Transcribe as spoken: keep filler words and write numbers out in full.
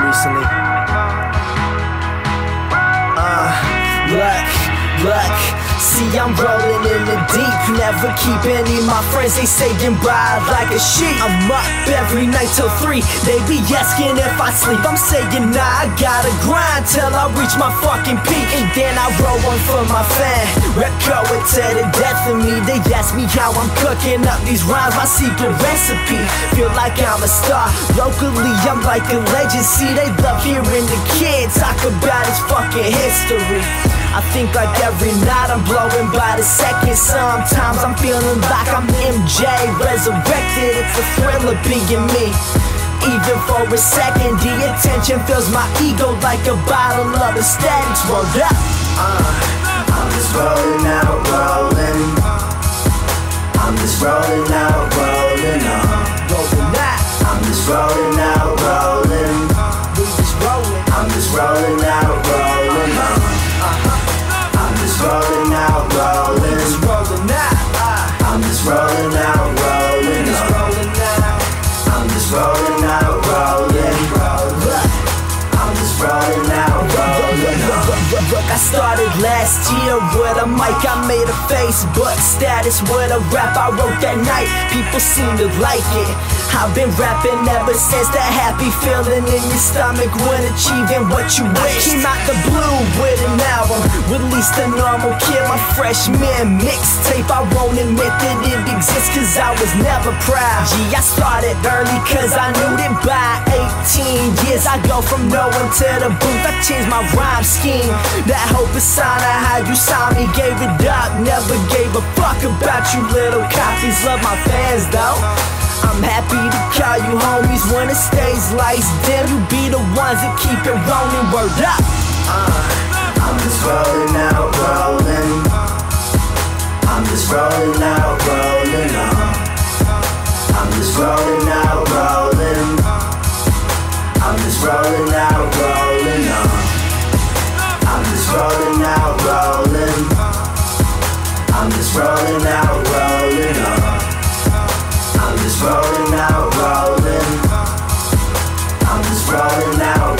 recently. Uh, look, look, see I'm rolling in the deep. Never keep any of my friends, they saying bye like a sheep. I'm up every night till three, they be asking if I sleep. I'm saying nah, I gotta grind till I reach my fucking peak. And then I roll one for my fan, rep go it to the death of me. They ask me how I'm cooking up these rhymes, my secret recipe. Feel like I'm a star, locally I'm like a legend. See, they love hearing the kid talk about his fucking history. I think like every night I'm blowing by the second. Sometimes I'm feeling like I'm M J resurrected. It's a thrill of being me. Even for a second, the attention fills my ego like a bottle of aesthetics. Rolled up. Uh, I'm just rolling out, rolling. I'm just rolling out, rolling on. Rolling out. I'm just rolling out, rolling. We just rolling. I'm just rolling out, rolling on. I'm just rolling out, rolling. Just rolling out. I'm just rolling out, rolling. Just rolling out. I'm just rolling out, rolling. I'm just rolling out, rolling. Look, I started last year with a mic. I made a Facebook status with a rap I wrote that night. People seem to like it. I've been rapping ever since. That happy feeling in your stomach when achieving what you wish. Came out the blue with an album, released a normal kid, my freshman mixtape. I won't admit that it exists cause I was never proud. Gee, I started early cause I knew that by eighteen years I go from no one to the booth. I changed my rhyme scheme. That hope is sign of how you saw me. Gave it up, never gave a fuck about you little copies. Love my fans though. I'm happy to call you homies when it stays lights dim. You be the ones that keep it rolling. Word up. Uh, I'm just rolling out, rolling. I'm just rolling out, rolling on. I'm just rolling out, rolling. I'm just rolling out, rolling on. I'm just rolling out, rolling. I'm just rolling out, rolling on. I'm just rolling out, rolling. I'm just rolling out,